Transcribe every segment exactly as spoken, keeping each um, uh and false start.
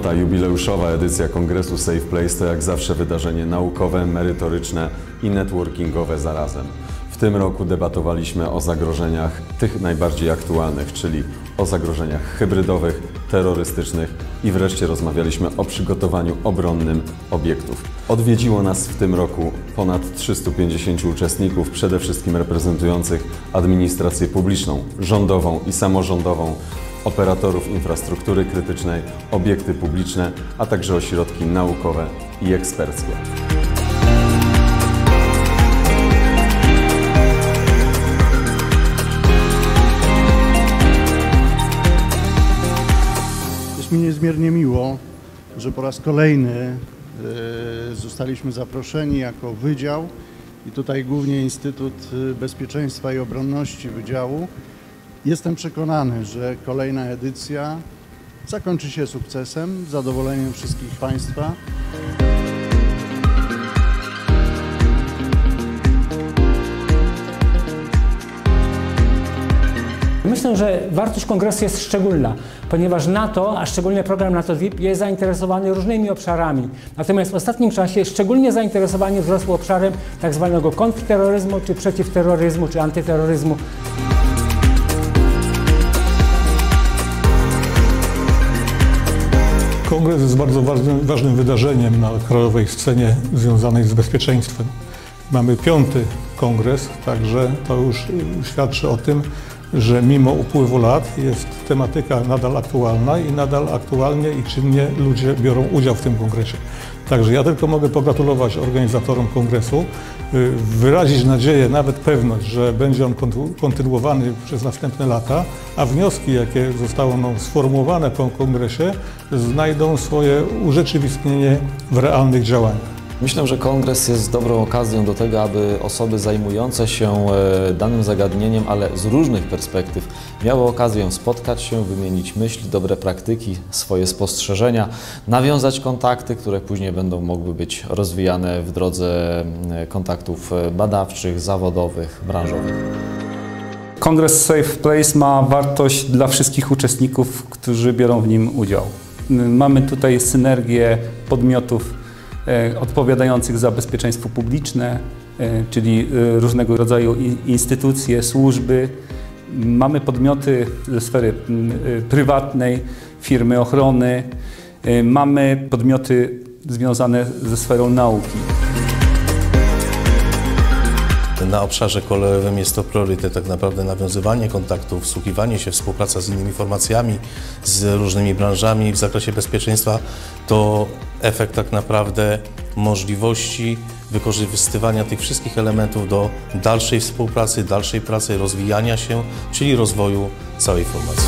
Piąta jubileuszowa edycja Kongresu Safe Place to jak zawsze wydarzenie naukowe, merytoryczne i networkingowe zarazem. W tym roku debatowaliśmy o zagrożeniach tych najbardziej aktualnych, czyli o zagrożeniach hybrydowych, terrorystycznych i wreszcie rozmawialiśmy o przygotowaniu obronnym obiektów. Odwiedziło nas w tym roku ponad trzystu pięćdziesięciu uczestników, przede wszystkim reprezentujących administrację publiczną, rządową i samorządową, operatorów infrastruktury krytycznej, obiekty publiczne, a także ośrodki naukowe i eksperckie. Jest mi niezmiernie miło, że po raz kolejny zostaliśmy zaproszeni jako wydział i tutaj głównie Instytut Bezpieczeństwa i Obronności Wydziału. Jestem przekonany, że kolejna edycja zakończy się sukcesem, zadowoleniem wszystkich Państwa. Myślę, że wartość kongresu jest szczególna, ponieważ NATO, a szczególnie program NATO V I P, jest zainteresowany różnymi obszarami. Natomiast w ostatnim czasie szczególnie zainteresowanie wzrosło obszarem tak zwanego kontrterroryzmu, czy przeciwterroryzmu, czy antyterroryzmu. Kongres jest bardzo ważnym, ważnym wydarzeniem na krajowej scenie związanej z bezpieczeństwem. Mamy piąty kongres, także to już świadczy o tym, że mimo upływu lat jest tematyka nadal aktualna i nadal aktualnie i czynnie ludzie biorą udział w tym kongresie. Także ja tylko mogę pogratulować organizatorom kongresu, wyrazić nadzieję, nawet pewność, że będzie on kontynuowany przez następne lata, a wnioski, jakie zostały no, sformułowane po kongresie, znajdą swoje urzeczywistnienie w realnych działaniach. Myślę, że kongres jest dobrą okazją do tego, aby osoby zajmujące się danym zagadnieniem, ale z różnych perspektyw, miały okazję spotkać się, wymienić myśli, dobre praktyki, swoje spostrzeżenia, nawiązać kontakty, które później będą mogły być rozwijane w drodze kontaktów badawczych, zawodowych, branżowych. Kongres Safe Place ma wartość dla wszystkich uczestników, którzy biorą w nim udział. Mamy tutaj synergię podmiotów odpowiadających za bezpieczeństwo publiczne, czyli różnego rodzaju instytucje, służby. Mamy podmioty ze sfery prywatnej, firmy ochrony, mamy podmioty związane ze sferą nauki. Na obszarze kolejowym jest to priorytet, tak naprawdę nawiązywanie kontaktów, wsłuchiwanie się, współpraca z innymi formacjami, z różnymi branżami w zakresie bezpieczeństwa to efekt tak naprawdę możliwości wykorzystywania tych wszystkich elementów do dalszej współpracy, dalszej pracy, rozwijania się, czyli rozwoju całej formacji.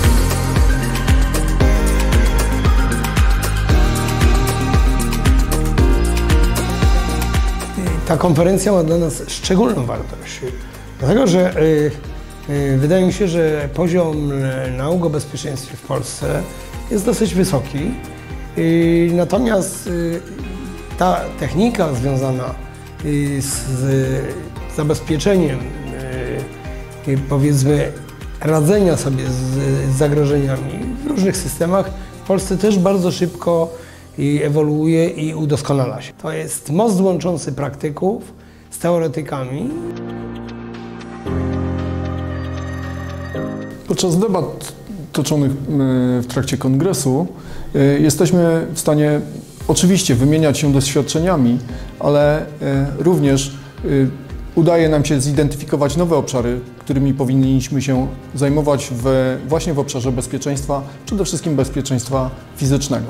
Ta konferencja ma dla nas szczególną wartość, dlatego że y, y, wydaje mi się, że poziom nauk o bezpieczeństwie w Polsce jest dosyć wysoki, y, natomiast y, ta technika związana y, z, z zabezpieczeniem, y, y, powiedzmy, radzenia sobie z, z zagrożeniami w różnych systemach w Polsce też bardzo szybko i ewoluuje i udoskonala się. To jest most łączący praktyków z teoretykami. Podczas debat toczonych w trakcie kongresu jesteśmy w stanie oczywiście wymieniać się doświadczeniami, ale również udaje nam się zidentyfikować nowe obszary, którymi powinniśmy się zajmować w, właśnie w obszarze bezpieczeństwa, przede wszystkim bezpieczeństwa fizycznego.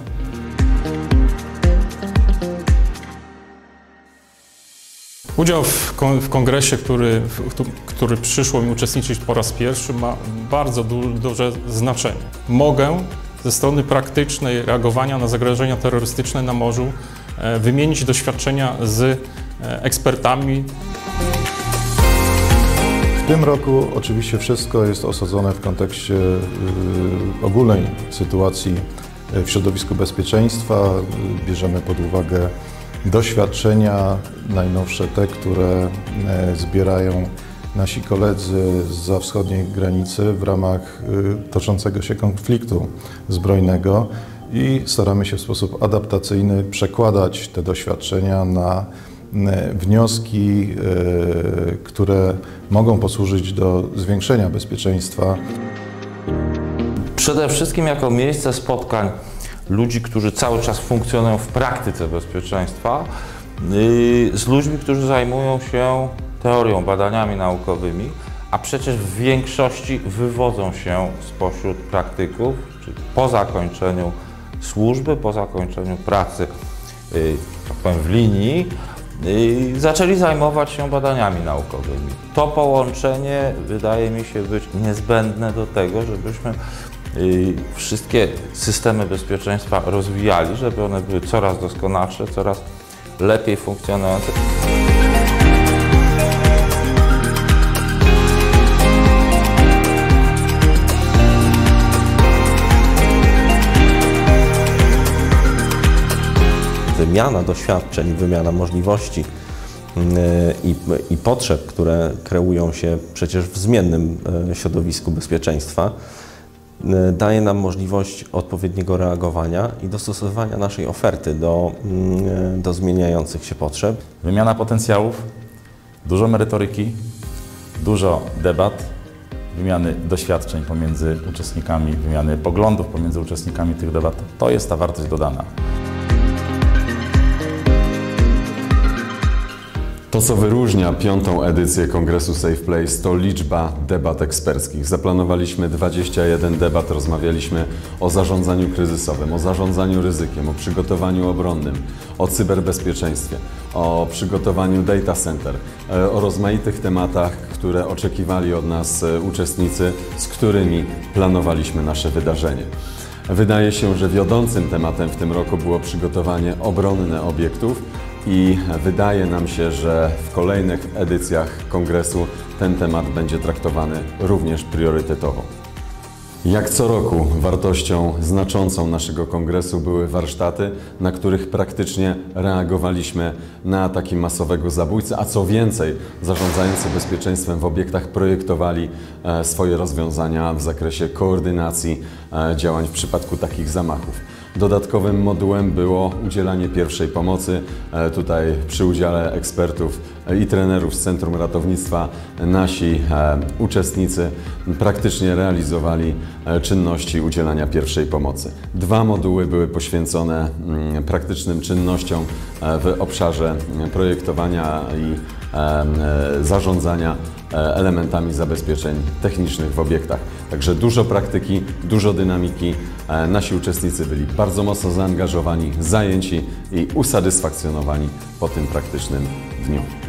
Udział w, kon w kongresie, który, w, który przyszło mi uczestniczyć po raz pierwszy, ma bardzo du duże znaczenie. Mogę ze strony praktycznej reagowania na zagrożenia terrorystyczne na morzu e, wymienić doświadczenia z e, ekspertami. W tym roku oczywiście wszystko jest osadzone w kontekście y, ogólnej sytuacji w środowisku bezpieczeństwa. Bierzemy pod uwagę doświadczenia, najnowsze te, które zbierają nasi koledzy zza wschodniej granicy w ramach toczącego się konfliktu zbrojnego. i staramy się w sposób adaptacyjny przekładać te doświadczenia na wnioski, które mogą posłużyć do zwiększenia bezpieczeństwa. Przede wszystkim jako miejsce spotkań ludzi, którzy cały czas funkcjonują w praktyce bezpieczeństwa, z ludźmi, którzy zajmują się teorią, badaniami naukowymi, a przecież w większości wywodzą się spośród praktyków, czyli po zakończeniu służby, po zakończeniu pracy, tak powiem, w linii, zaczęli zajmować się badaniami naukowymi. To połączenie wydaje mi się być niezbędne do tego, żebyśmy wszystkie systemy bezpieczeństwa rozwijali, żeby one były coraz doskonalsze, coraz lepiej funkcjonujące. Wymiana doświadczeń, wymiana możliwości i, i potrzeb, które kreują się przecież w zmiennym środowisku bezpieczeństwa, daje nam możliwość odpowiedniego reagowania i dostosowania naszej oferty do, do zmieniających się potrzeb. Wymiana potencjałów, dużo merytoryki, dużo debat, wymiany doświadczeń pomiędzy uczestnikami, wymiany poglądów pomiędzy uczestnikami tych debat. To jest ta wartość dodana. To, co wyróżnia piątą edycję Kongresu Safe Place, to liczba debat eksperckich. Zaplanowaliśmy dwadzieścia jeden debat, rozmawialiśmy o zarządzaniu kryzysowym, o zarządzaniu ryzykiem, o przygotowaniu obronnym, o cyberbezpieczeństwie, o przygotowaniu data center, o rozmaitych tematach, które oczekiwali od nas uczestnicy, z którymi planowaliśmy nasze wydarzenie. Wydaje się, że wiodącym tematem w tym roku było przygotowanie obronne obiektów, i wydaje nam się, że w kolejnych edycjach kongresu ten temat będzie traktowany również priorytetowo. Jak co roku wartością znaczącą naszego kongresu były warsztaty, na których praktycznie reagowaliśmy na ataki masowego zabójcy, a co więcej, zarządzający bezpieczeństwem w obiektach projektowali swoje rozwiązania w zakresie koordynacji działań w przypadku takich zamachów. Dodatkowym modułem było udzielanie pierwszej pomocy. Tutaj przy udziale ekspertów i trenerów z Centrum Ratownictwa nasi uczestnicy praktycznie realizowali czynności udzielania pierwszej pomocy. Dwa moduły były poświęcone praktycznym czynnościom w obszarze projektowania i zarządzania elementami zabezpieczeń technicznych w obiektach. Także dużo praktyki, dużo dynamiki. Nasi uczestnicy byli bardzo mocno zaangażowani, zajęci i usatysfakcjonowani po tym praktycznym dniu.